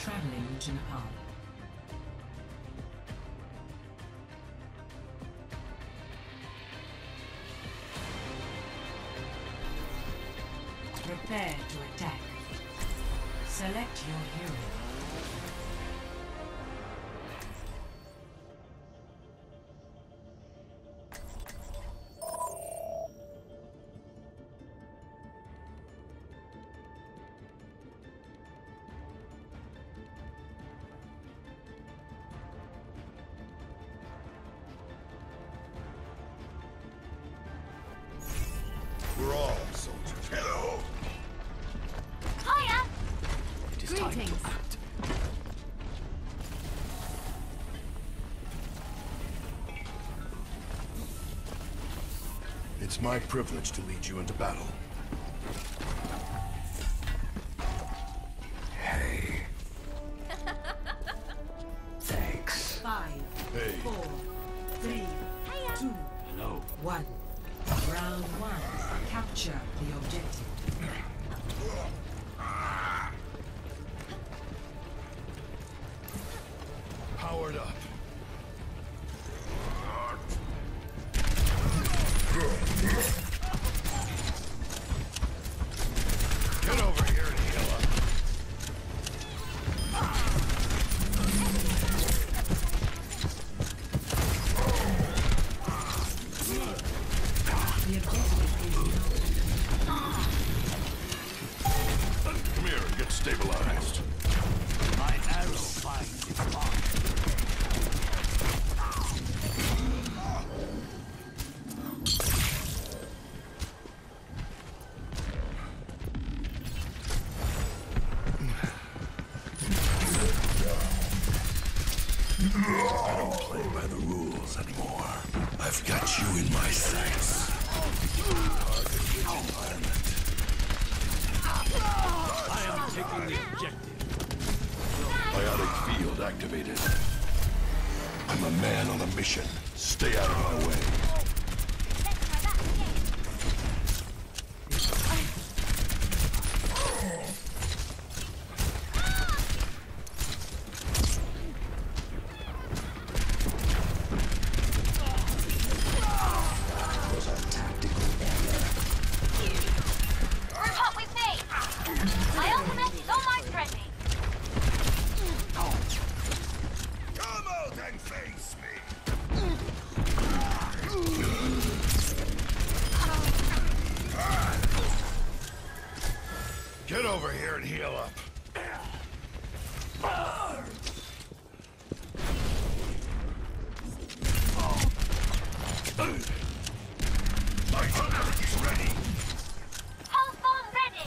Traveling to Nepal. Prepare to attack. Select your hero. We're all soldiers. Hello! Hiya! It is time to act. It's my privilege to lead you into battle. Hey. Thanks. 5, Hey. 4, 3, 2, Hello. 1. Round 1. Capture the objective. Powered up. Get over here and heal up. The objective is Come here and get stabilized. My arrow finds its mark. I don't play by the rules anymore. I've got you in my sights. Target-rich environment. I am taking the objective. Biotic field activated. I'm a man on a mission. Stay out of my way. Was a tactical error. Report with me! My ultimate is almost ready. Come out and face me! Get over here and heal up. My ultimate is ready. Whole form ready!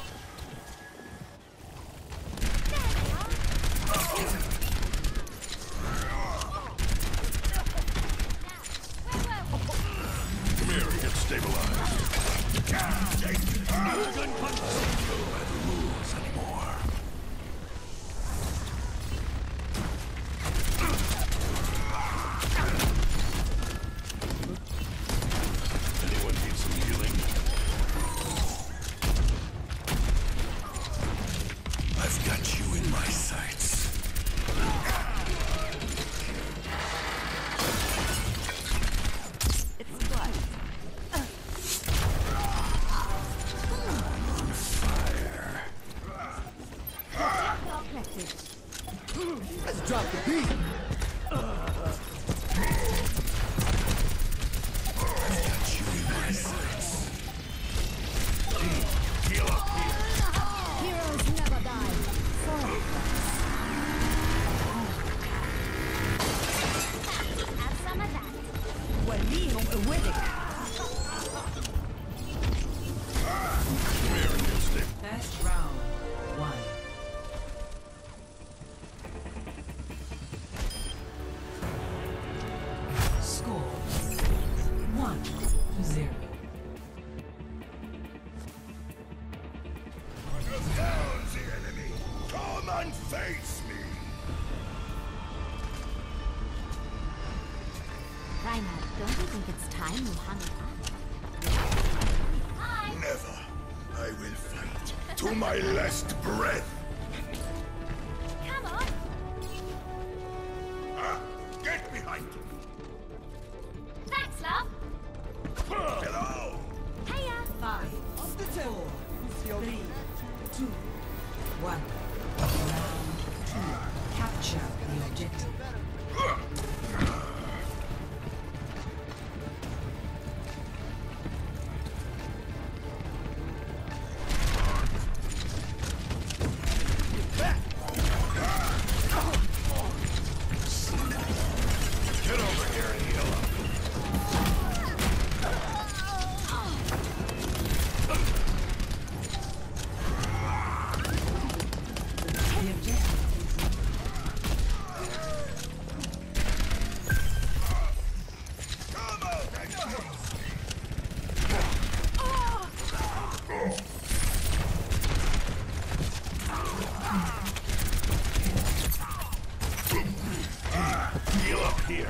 Come here and get stabilized. Don't go by the rules anymore. Anyone need some healing? I've got you in my sights. It's blood. On fire. Let's drop the beat. I've got you in my sights. Heal up here. Heroes never die. Have some of that. Come here and get stabilized. First round 1. Score 1-0. Down the enemy! Come and face me! Reinhard, don't you think it's time you hung it up? Hi! Never. I will fight to my last breath. Come on! 2, 1. Round 2. Capture the objective. Get over here and heal up. The objective Heal up here.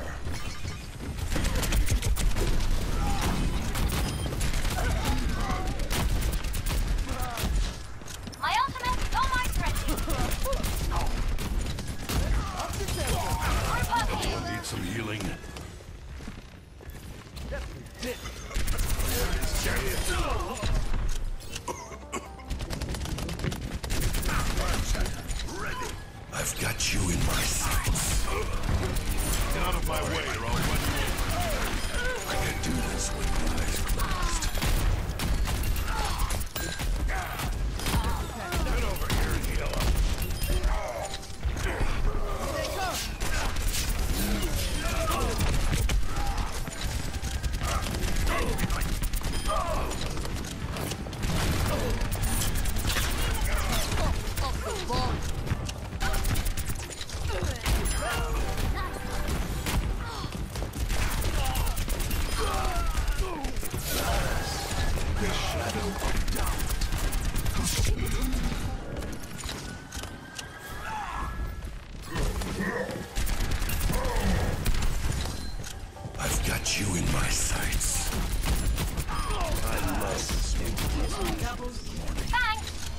My ultimate, no mind ready. Someone need some healing. I've got you in my sights. Get out of my way, or I'll run you over. I can do this with my eyes closed. Get over here and heal up. I've got you in my sights. I love this movie. Thanks.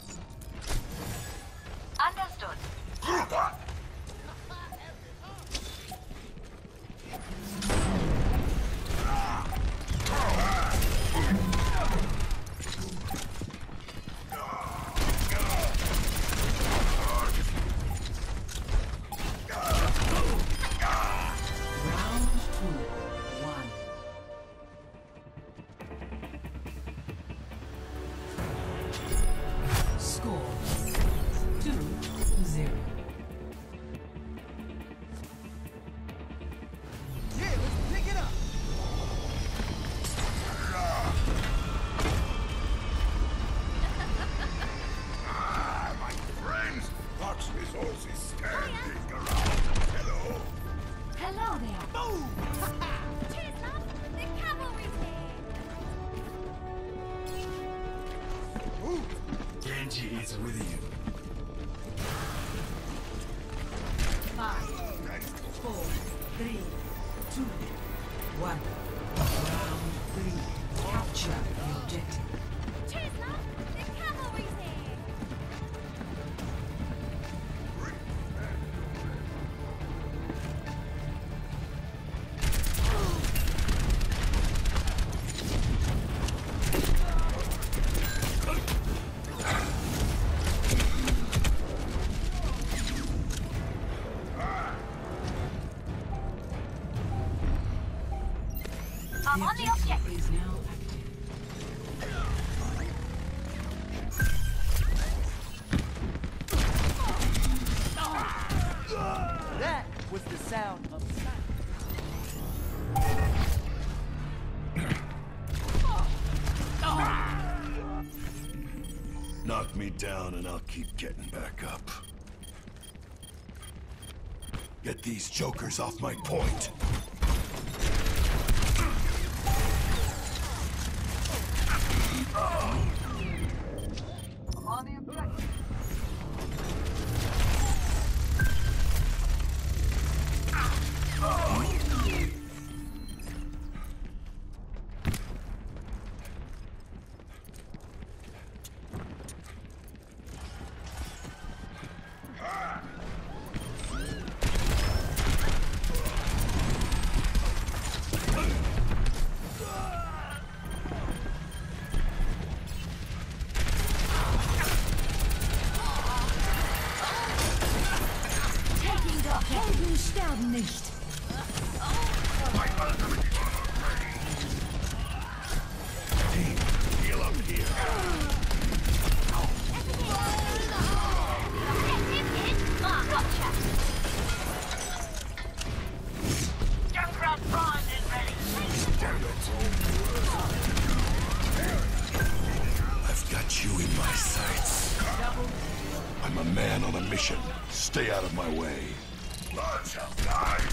Understood. round 2, 1. Score 2-0. Yeah, let's pick it up. My friends, Fox Resources standing around. Hello. Hello there. Cheers, love. The cavalry's here. Genji is with you. 5, 4, 3, 2, 1. Round 3. Capture the objective. Cheers, love. The cavalry's here. I'm on the objective. Is now active. That was the sound of silence. Knock me down and I'll keep getting back up. Get these jokers off my point. I'm on the objective. Sterb nicht. Team, heal up here. Damn it. I've got you in my sights. I'm a man on a mission. Stay out of my way. Blood shall die.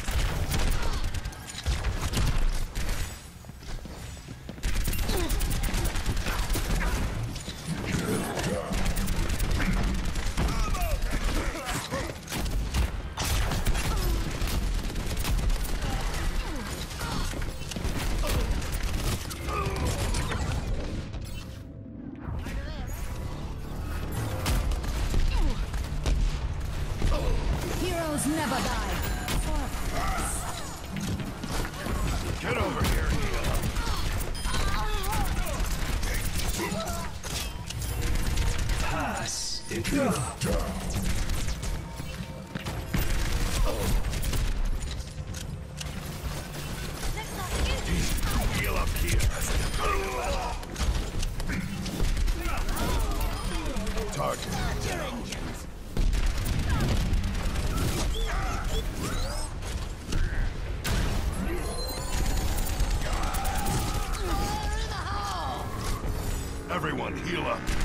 Heroes never die. Get over here, healer. Pass. Heal up here. Target down. Everyone heal up.